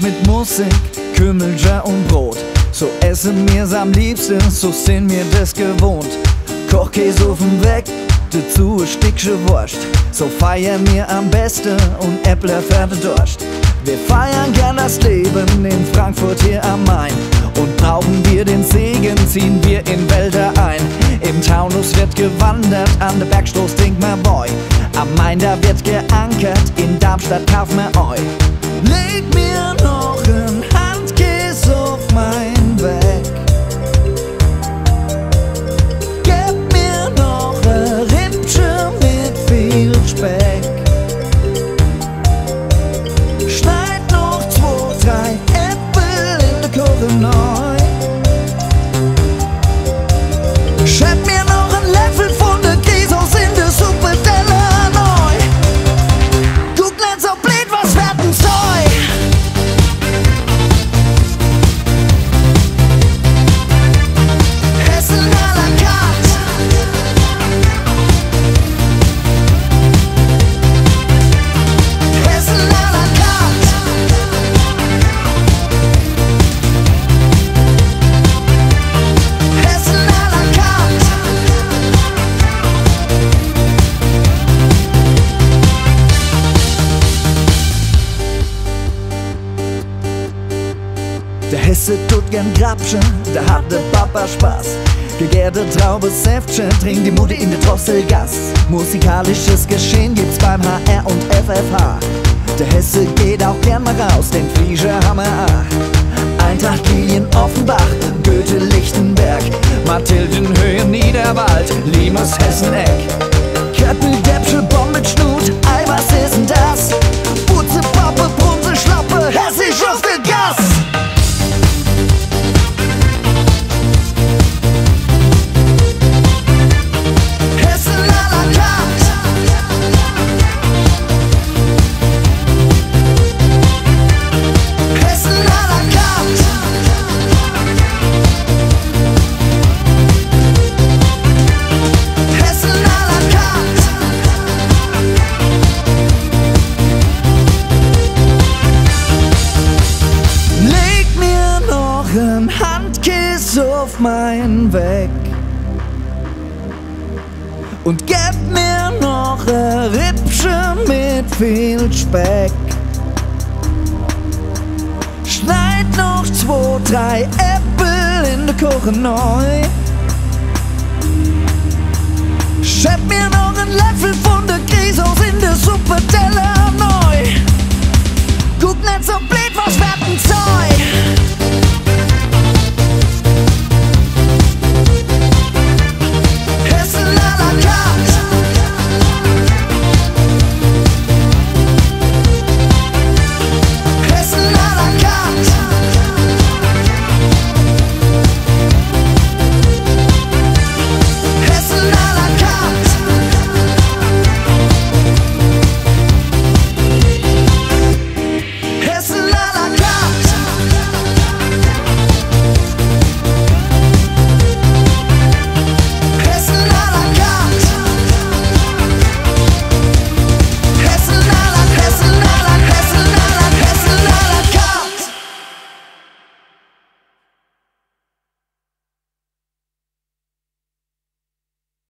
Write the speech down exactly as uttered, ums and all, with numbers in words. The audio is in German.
mit Musik, Kümmelger und Brot. So essen mir's am liebsten, so sind mir das gewohnt. Kochkäse auf'm Weg, dazu ein Stückchen Wurst. So feiern wir am besten und Äppler für den Durst. Wir feiern gern das Leben in Frankfurt hier am Main. Und brauchen wir den Segen, ziehen wir in Wälder ein. Im Taunus wird gewandert, an der Bergstoß trinkt man Boy. Am Main da wird geankert, in Darmstadt kauft man Eu. Leg mir noch ein Handkäse auf mein Weg. Gib mir noch ein Rippchen mit viel Speck. Schneid noch zwei, drei Äpfel in der Kuchen neu. Schreib mir noch ein Löffel von der Käsehaus in der Suppe Teller neu. Guck nicht so blöd, was werden soll. Essen à la carte. Essen à la carte. Essen à la carte. Der Hesse tut gern Grapschen, da hat der Papa Spaß. Gegärte Traube, Säftchen, trinkt die Mutti in der Drosselgass. Musikalisches Geschehen gibt's beim H R und F F H. Der Hesse geht auch gern mal raus, den Flieger haben wir auch. Eintracht Lilien Offenbach, Goethe Lichtenberg, Mathildenhöhe Niederwald, Limas Hesseneck. Köppel, Deppsche, Bombe, Schnut, Ei, was ist denn das? Butze, Pappe, Brunse, Schlappe, hessisch auf der Gas. Essen à la carte. Essen à la carte. Essen à la carte. Leg mir noch ein Handkäse auf mein Weg. Und gib mir noch ein Rippchen mit viel Speck. Schneid noch zwei, drei Äpfel in der Kuchen neu. Schreib mir noch ein Löffel von der Käsehaus in der Suppe Teller neu. Guck nicht so blöd, was werden soll.